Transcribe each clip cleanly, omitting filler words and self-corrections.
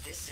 this is...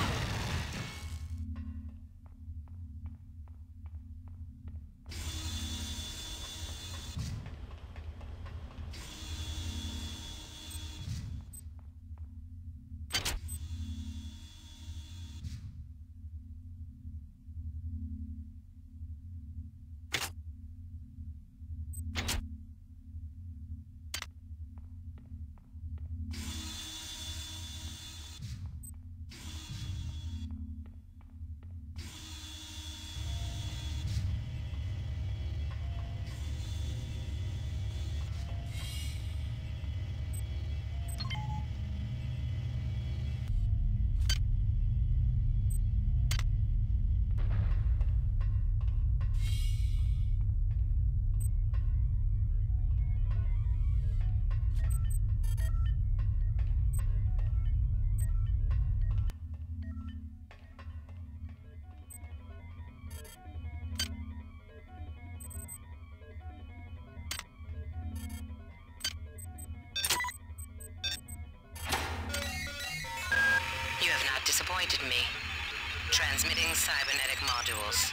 You have not disappointed me. Transmitting cybernetic modules.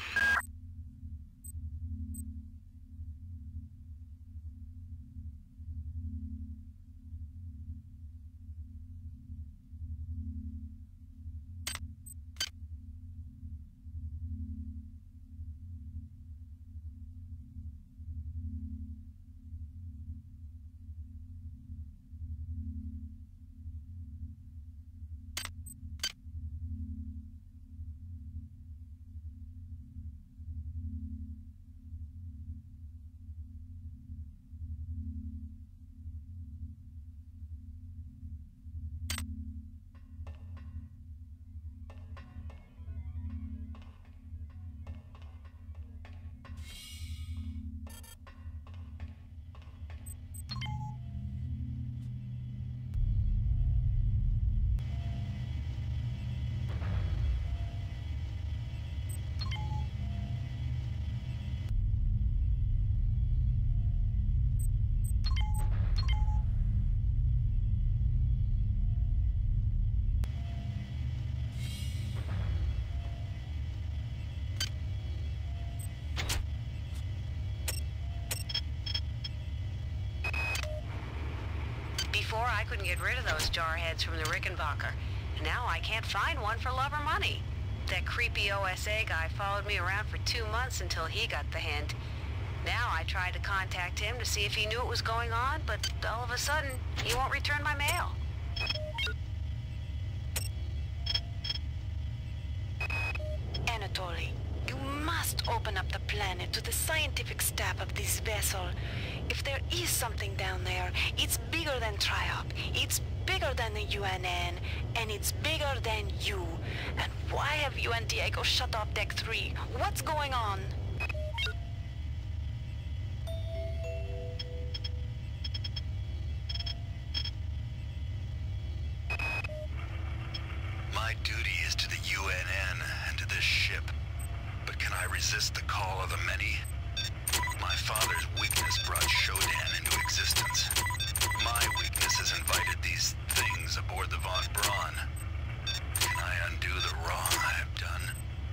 Before, I couldn't get rid of those jarheads from the Rickenbacker. Now I can't find one for love or money. That creepy OSA guy followed me around for 2 months until he got the hint. Now I tried to contact him to see if he knew what was going on, but all of a sudden, he won't return my mail. Anatoly, you must open up the planet to the scientific staff of this vessel. If there is something down there, it's bigger than Triop, it's bigger than the UNN, and it's bigger than you. And why have you and Diego shut off Deck 3? What's going on? My duty is to the UNN and to this ship. But can I resist the call of the many? My father's weakness brought Shodan into existence. My weakness has invited these things aboard the Von Braun. Can I undo the wrong I have done?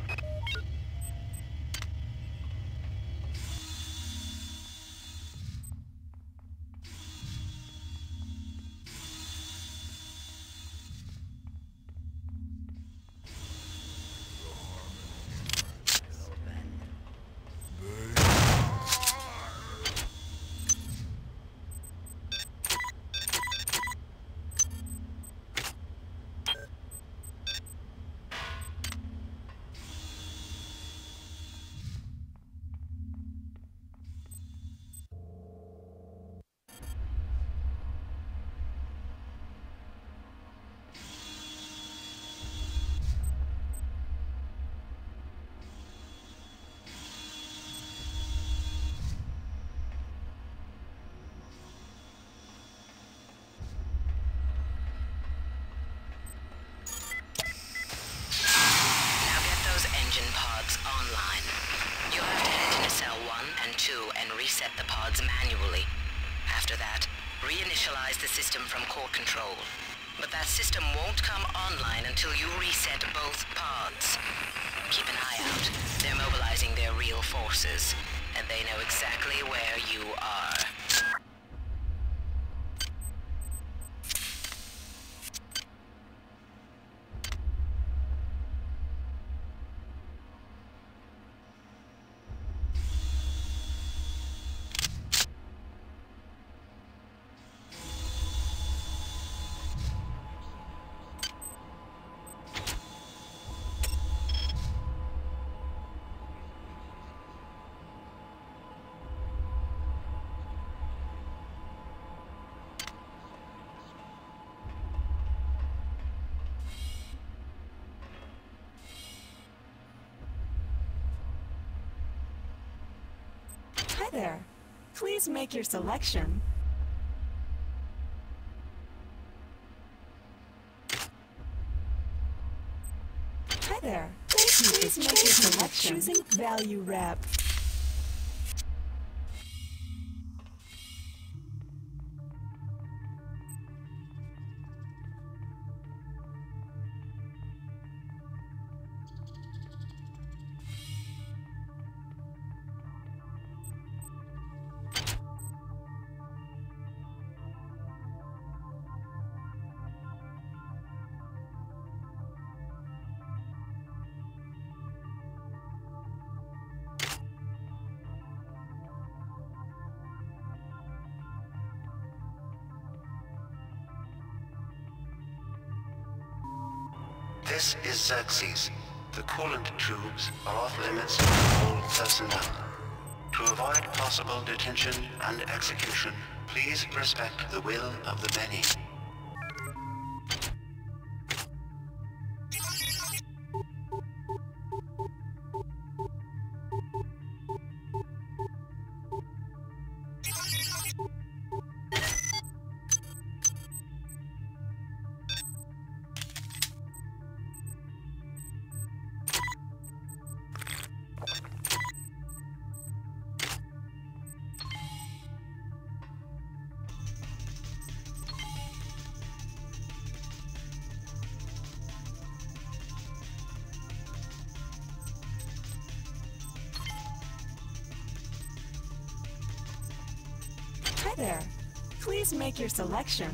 reset the pods manually. After that, reinitialize the system from core control. But that system won't come online until you reset both pods. Keep an eye out. They're mobilizing their real forces, and they know exactly where you are. Hi there. Please make your selection. Hi there. Thank you. Please make your selection. Choosing value wrap. This is Xerxes. The coolant tubes are off limits to all personnel. To avoid possible detention and execution, please respect the will of the many. Hi there. Please make your selection.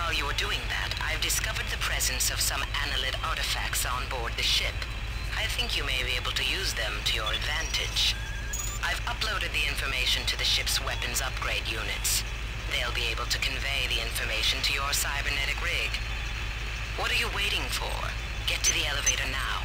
While you are doing that, I've discovered the presence of some Analid artifacts on board the ship. I think you may be able to use them to your advantage. I've uploaded the information to the ship's weapons upgrade units. They'll be able to convey the information to your cybernetic rig. What are you waiting for? Get to the elevator now.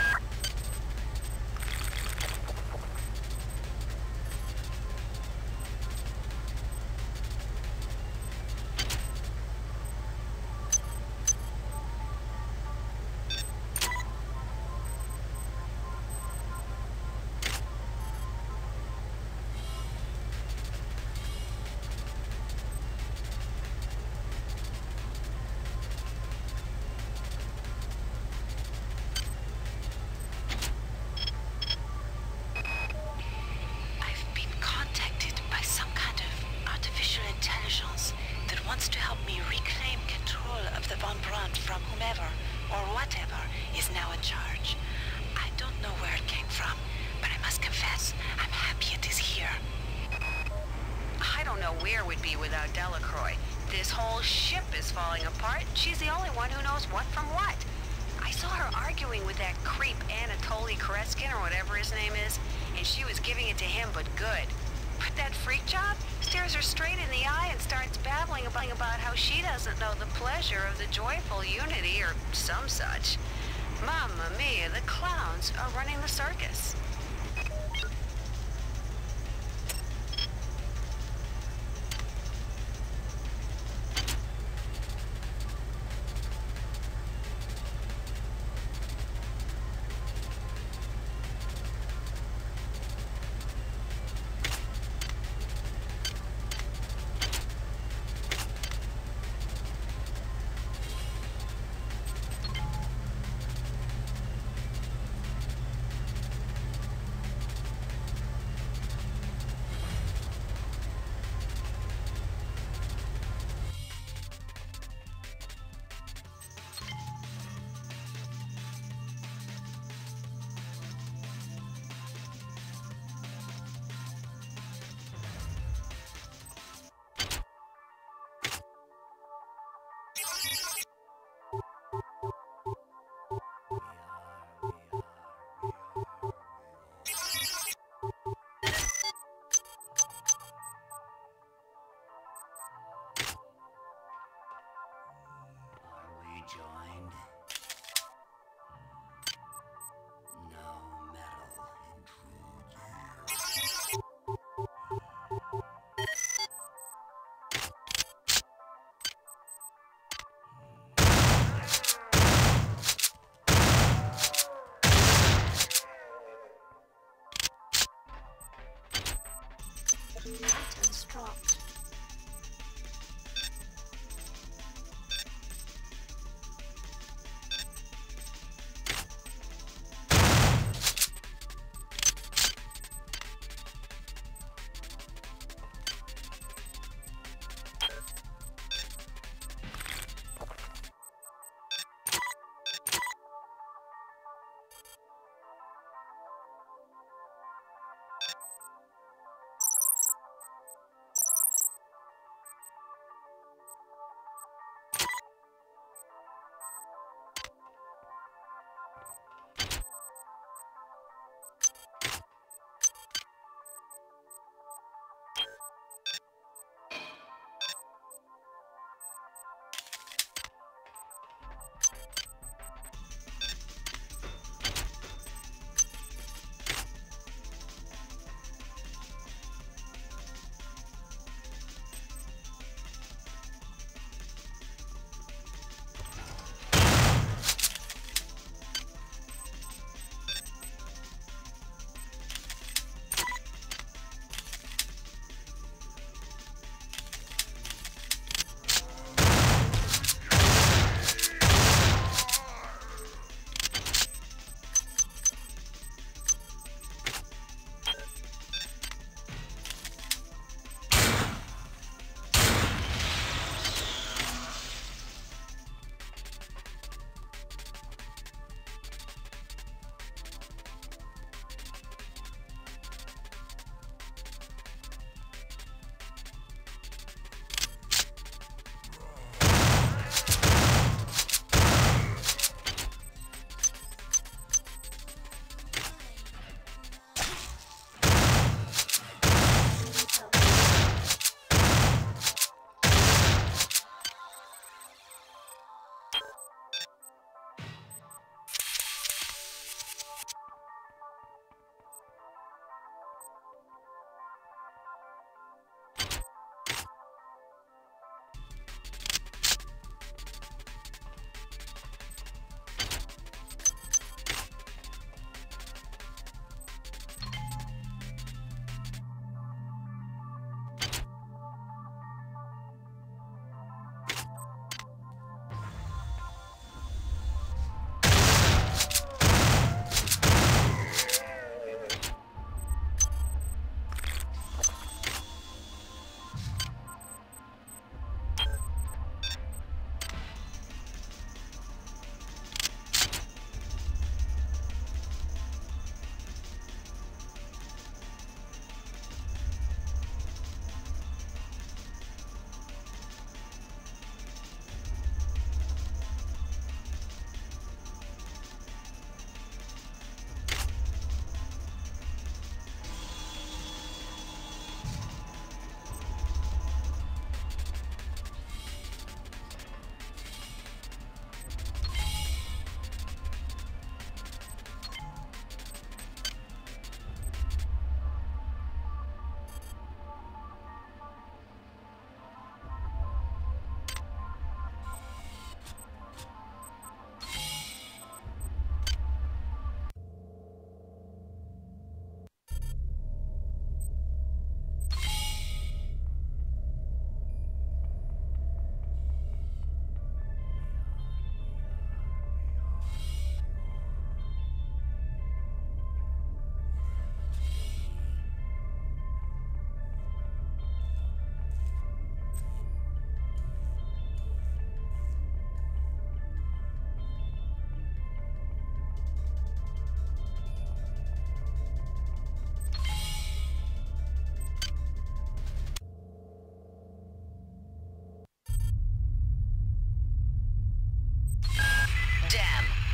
Where would be without Delacroix. This whole ship is falling apart. She's the only one who knows what from what. I saw her arguing with that creep Anatoly Koretskin or whatever his name is, and she was giving it to him, but good. But that freak job stares her straight in the eye and starts babbling about how she doesn't know the pleasure of the joyful unity or some such. Mamma mia, the clowns are running the circus.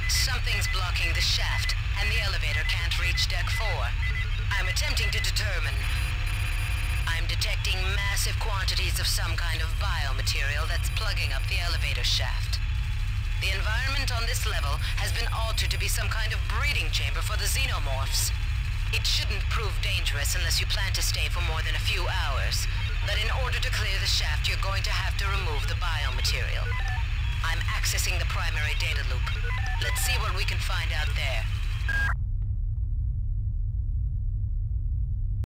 Something's blocking the shaft, and the elevator can't reach Deck 4. I'm attempting to determine. I'm detecting massive quantities of some kind of biomaterial that's plugging up the elevator shaft. The environment on this level has been altered to be some kind of breeding chamber for the xenomorphs. It shouldn't prove dangerous unless you plan to stay for more than a few hours. But in order to clear the shaft, you're going to have to remove the biomaterial. I'm accessing the primary data loop. Let's see what we can find out there.